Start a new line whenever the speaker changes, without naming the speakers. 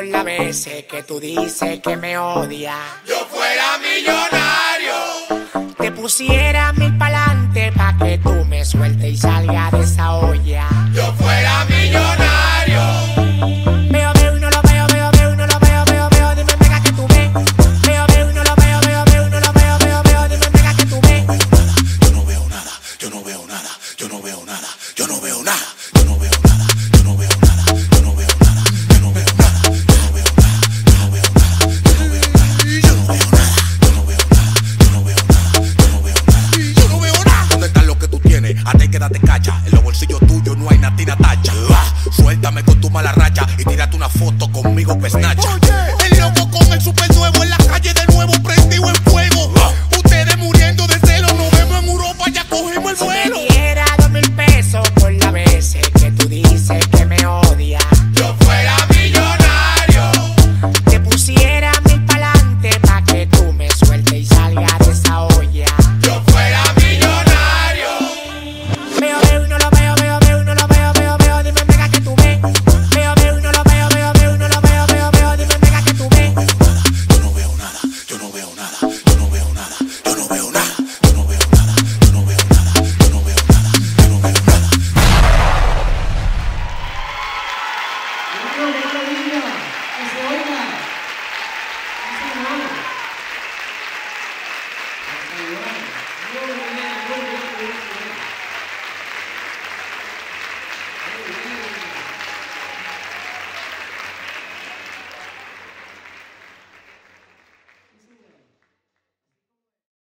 por las veces que tú dices que me odias.
Yo fuera millonario,
te pusiera 1000 pa'lante pa' que tú me sueltes y salga de esa olla.
yo fuera millonario,
Veo y no lo veo, y no lo veo, dime mega que tú ves. Veo y no lo veo, y no lo veo, dime mega que tú ves.
yo no veo nada, yo no veo nada, yo no veo nada, yo no veo nada, yo no veo nada, yo no veo nada, yo no veo nada, yo no veo nada, yo no veo nada, yo no veo nada, yo no veo nada, yo no veo nada, yo no veo nada, yo no veo nada, yo no veo nada. ¿Dónde está lo que tú tienes? Hasta que date cacha. En los bolsillos tuyos no hay natina tacha. Suéltame con tu mala racha y tírate una foto conmigo, pesnacha.